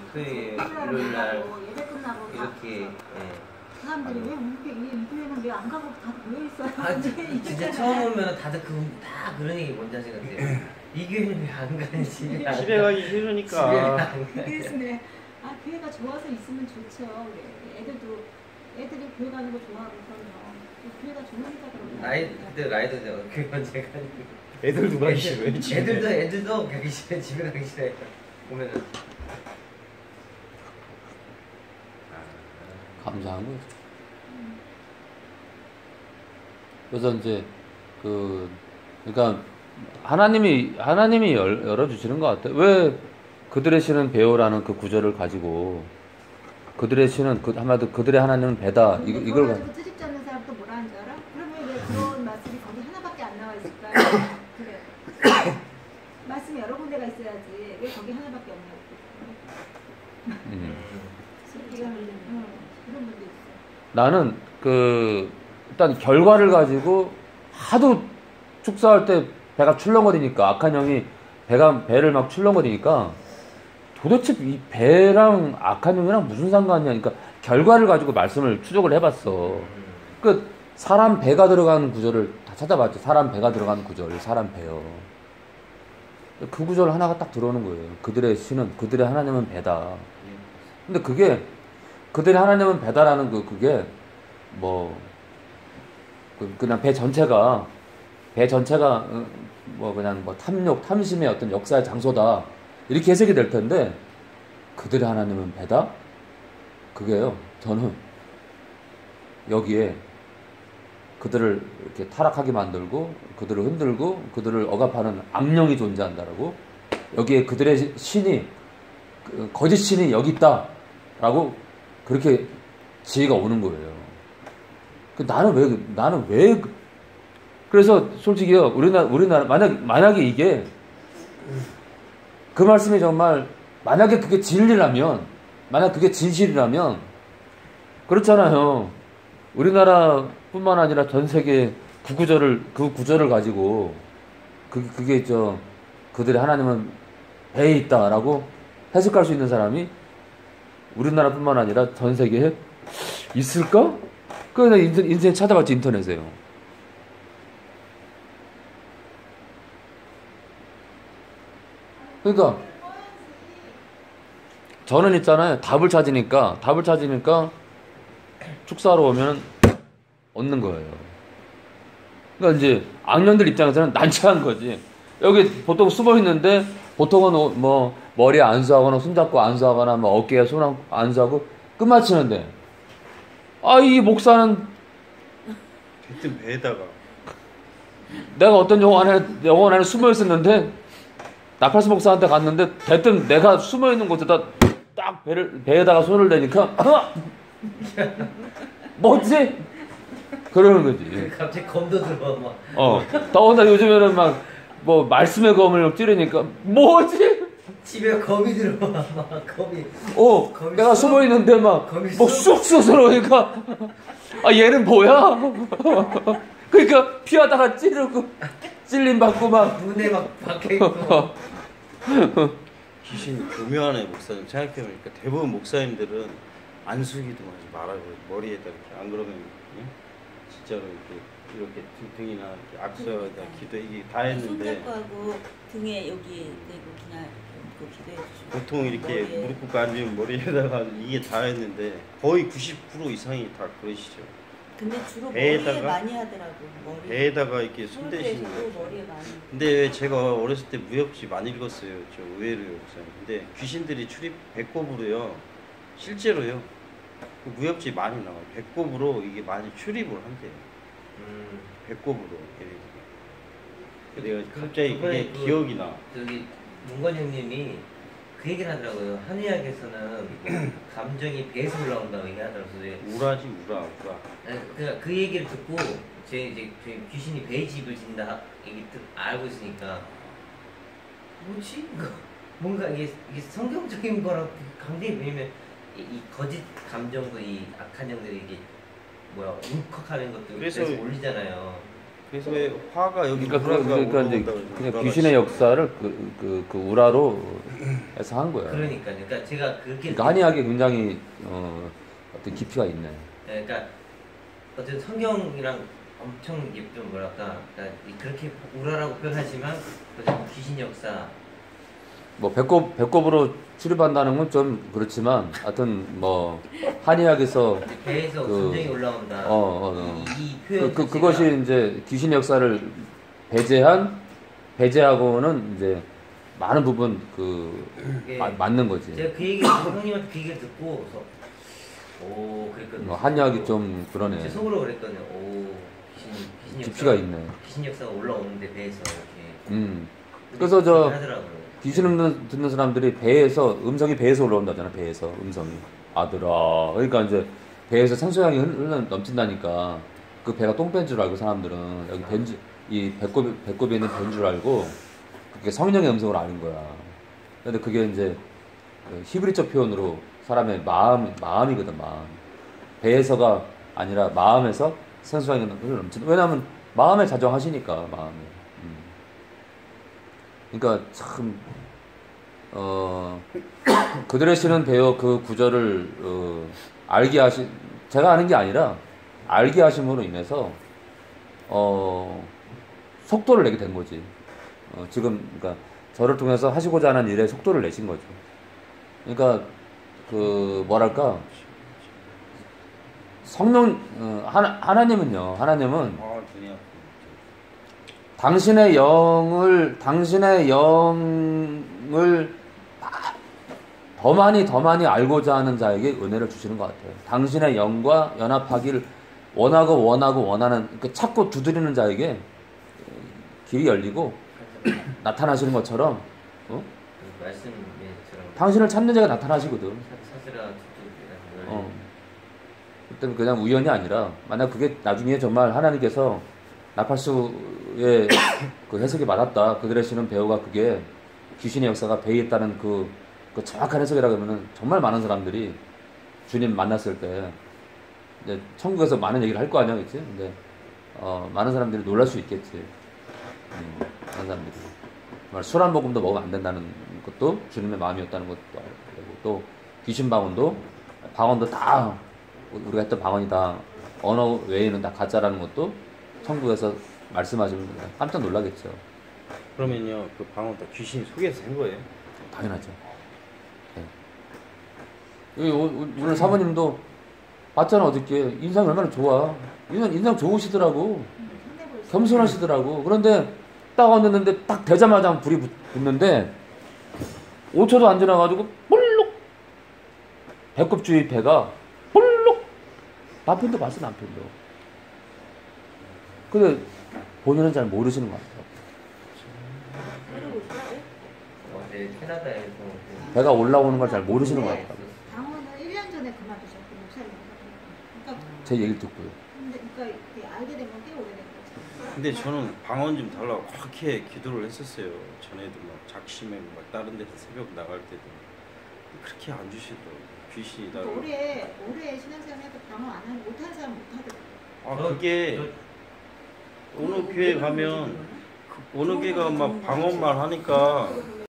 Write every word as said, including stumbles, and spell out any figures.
토요일, 일요일 날 예배 끝나고 이렇게 예. 사람들이 왜 이렇게 이 교회는 왜 안 가고 다 모여 있어요? 아, 진짜 처음 오면 다들 그, 다 그런 얘기 뭔지 아실 것 같아요. 이 교회는 왜 안 가는지. 집에 가기 싫으니까. 그래서 네. 아 교회가 좋아서 있으면 좋죠. 우리 애들도 애들이 교회 가는 거 좋아하거든요. 교회가 좋으니까 그런 거예요. 라이 그때 라이더죠. 그건 제가 애들도 가기 싫어요. 애들도 애들도 가기 싫어. 집에 가기 싫어요. 보면은 감사한 거죠. 그래서 이제 그 그러니까 하나님이 하나님이 열, 열어주시는 것 같아요. 왜 그들의 신은 배우라는 그 구절을 가지고 그들의 신은 그 한마디로 그들의 하나님은 배다 이, 이걸 가지고 찌집지 않는 사람 또 뭐라 하는 줄 알아? 그러면 왜 그런 말씀이 거기 하나밖에 안 나와 있을까요? 그래. 말씀이 여러 군데가 있어야지 왜 거기 하나밖에 없냐고. 음. 응, 그런 분도 있어. 나는 그 일단 결과를 가지고 하도 축사할 때 배가 출렁거리니까 악한 영이 배가 배를 막 출렁거리니까 도대체 이 배랑 악한 영이랑 무슨 상관이냐. 그러니까 결과를 가지고 말씀을 추적을 해봤어. 그 사람 배가 들어가는 구절을 다 찾아봤죠. 사람 배가 들어가는 구절, 사람 배요. 그 구절 하나가 딱 들어오는 거예요. 그들의 신은 그들의 하나님은 배다. 근데 그게 그들의 하나님은 배다라는 그 그게 뭐 그냥 배 전체가 배 전체가 뭐 그냥 뭐 탐욕, 탐심의 어떤 역사의 장소다 이렇게 해석이 될 텐데 그들의 하나님은 배다? 그게요. 저는 여기에 그들을 이렇게 타락하게 만들고 그들을 흔들고 그들을 억압하는 악령이 존재한다라고 여기에 그들의 신이 거짓 신이 여기 있다라고 그렇게 지혜가 오는 거예요. 나는 왜 나는 왜 그래서 솔직히요 우리나라 우리나라 만약 만약에 이게 그 말씀이 정말 만약에 그게 진리라면 만약 그게 진실이라면 그렇잖아요. 우리나라뿐만 아니라 전 세계 그 구절을 그 구절을 가지고 그 그게 저 그들의 하나님은 배에 있다라고 해석할 수 있는 사람이 우리나라뿐만 아니라 전 세계에 있을까? 그래서 인터넷, 인터넷 찾아봤지 인터넷에요. 그러니까 저는 있잖아요. 답을 찾으니까 답을 찾으니까 축사하러 오면 얻는 거예요. 그러니까 이제 악년들 입장에서는 난처한 거지. 여기 보통 숨어 있는데 보통은 뭐 머리에 안수하거나 손잡고 안수하거나 뭐 어깨에 손 안수하고 끝마치는데 아 이 목사는 대뜸 배에다가 내가 어떤 영혼 안에 영혼 안에 숨어 있었는데 나팔스 목사한테 갔는데 대뜸 내가 숨어 있는 곳에다 딱 배를 배에다가 손을 대니까 뭐지? 그러는 거지. 갑자기 검도 들어와 막. 어. 더군다나 요즘에는 막 뭐 말씀의 검을 찌르니까 뭐지? 집에 검이 들어와 막 검이. 어. 검이 내가 쑥? 숨어 있는데 막 뭐 쑥쑥 들어오니까 아 얘는 뭐야? 그러니까 피하다가 찌르고 찔림 받고 막 눈에 막 박혀 있고. 귀신이 교묘하네 목사님. 생각해보니까 대부분 목사님들은 안수기도 하지 말아요. 머리에다 이렇게 안 그러면 응? 진짜로 이렇게 이렇게 등이나 이렇게 악수에다 기도 이게 다 했는데 손잡고 하고 등에 여기 대고 그냥 그 기도해 주시고 보통 이렇게 머리에. 무릎 꿇고 앉으면 머리에다가 이게 다 했는데 거의 구십 퍼센트 이상이 다 그러시죠. 근데 주로 배에다가? 머리에 많이 하더라고. 머리. 배에다가 이렇게 손 손을 대시는 대시고 거죠. 머리에 많이. 근데 제가 어렸을 때 무협지 많이 읽었어요. 저 의외로요, 목사님. 근데 귀신들이 출입 배꼽으로요. 실제로요. 그 무협지 많이 나와요. 배꼽으로 이게 많이 출입을 한대요. 음. 배꼽으로. 내가 갑자기 그게 그, 기억이 나. 저기 문건 형님이 그 얘기를 하더라고요. 한의학에서는 감정이 배에서 올라온다고 얘기하더라고요. 우라지 우라 우라. 그러니까 그 얘기를 듣고 제 이제 귀신이 배에 집을 진다 얘기 듣 알고 있으니까 뭐지? 뭔가 이게, 이게 성경적인 거랑 강제히 왜냐면 이, 이 거짓 감정도 이 악한 영들이 이게 뭐야 울컥하는 것도 그래서 그래서 올리잖아요. 그래서 왜 화가 여기 그러니까, 그, 우라가 그러니까 이제 올라온다고 그러죠. 그냥 우라가 귀신의 역사를 그, 그, 그 우라로 해서 한 거야. 그러니까 그러니까 제가 그렇게 그러니까 한의학에 굉장히 어, 어떤 깊이가 있네. 네, 그러니까 어쨌든 성경이랑 엄청 이게 좀 뭐랄까 그러니까 그렇게 우라라고 표현하지만 어쨌든 귀신 역사 뭐 배꼽 배꼽으로 출입한다는 건 좀 그렇지만, 하여튼 뭐 한의학에서 이제 배에서 그- 감정이 올라온다. 어, 어, 어. 이, 이 표현 그, 그 자체가 그것이 이제 귀신 역사를 배제한 배제하고는 이제 많은 부분 그 이게 마- 맞는 거지. 제가 그 얘기 형님한테 그 얘기를 듣고 그래서 오 그랬거든요. 뭐 한의학이 좀 제 그러네. 속으로 그랬거든요. 오 귀신 귀신 깊이가 역사가- 있네. 귀신 역사가 올라오는데 배에서 이렇게. 음. 그래서 저 하더라고요. 귀신 듣는, 듣는 사람들이 배에서 음성이 배에서 올라온다잖아. 배에서 음성이 아들아. 그러니까 이제 배에서 생소향이 흘러 넘친다니까 그 배가 똥배인 줄 알고 사람들은 여기 벤지 이 배꼽 배꼽에 있는 배인 줄 알고 그게 성령의 음성으로 아는 거야. 근데 그게 이제 그 히브리적 표현으로 사람의 마음 마음이거든. 마음. 배에서가 아니라 마음에서 생소향이 흘러 넘치는. 왜냐하면 마음에 자정하시니까 마음에. 음. 그러니까 참 어, 그들의 신은 배워 그 구절을 어, 알게 하신 제가 아는 게 아니라 알게 하심으로 인해서 어, 속도를 내게 된 거지. 어, 지금 그러니까 저를 통해서 하시고자 하는 일에 속도를 내신 거죠. 그러니까 그 뭐랄까 성령 어, 하나, 하나님은요. 하나님은 아 눈이 당신의 영을 당신의 영을 더 많이 더 많이 알고자 하는 자에게 은혜를 주시는 것 같아요. 당신의 영과 연합하기를 원하고 원하고 원하는 그 찾고 두드리는 자에게 길이 열리고 나타나시는 것처럼 어? 그 말씀처럼 당신을 찾는 자가 나타나시거든. 사스라 어. 그때는 그냥 우연이 아니라 만약 그게 나중에 정말 하나님께서 나팔수의 그 해석이 맞았다. 그들의 신은 배우가 그게 귀신의 역사가 배에 있다는 그, 그 정확한 해석이라고 하면은 정말 많은 사람들이 주님 만났을 때 이제 천국에서 많은 얘기를 할 거 아니야, 그치? 근데 어, 많은 사람들이 놀랄 수 있겠지. 음, 많은 사람들이 정말 술 한 모금도 먹으면 안 된다는 것도 주님의 마음이었다는 것도 알고 또 귀신 방언도 방언도 다 우리가 했던 방언이 다 언어 외에는 다 가짜라는 것도 천국에서 말씀하시면 깜짝 놀라겠죠. 그러면요 그 방언 다 귀신이 속에서 한 거예요? 당연하죠. 네. 오늘 사모님도 봤잖아 어저께. 인상이 얼마나 좋아. 인상, 인상 좋으시더라고. 겸손하시더라고. 그런데 딱 왔는데 딱 되자마자 불이 붙, 붙는데 오 초도 안 지나가지고 볼록 배꼽 주위 배가 볼록. 남편도 봤어 남편도. 근데 본인은 잘 모르시는 것 같아요. 어제 캐나다에서 그 배가 올라오는 걸 잘 모르시는 것 같아요. 방언은 일 년 전에 그만두셨고 목사님. 그러니까 제 얘기를 듣고요. 근데 그러니까 이게 알게 된 건 꽤 오래된 거죠. 근데 저는 방언 좀 달라고 그렇게 기도를 했었어요. 전에도 막 작심하고 막 다른 데서 새벽 나갈 때도 그렇게 안 주시더라고요. 귀신이 나를. 올해 올해 신앙생활해도 방언 안 하는 못하는 사람 못 하더라고요. 아 저- 그게 저- 어느 교회 가면 그 어느 교회가 막 방언만 하니까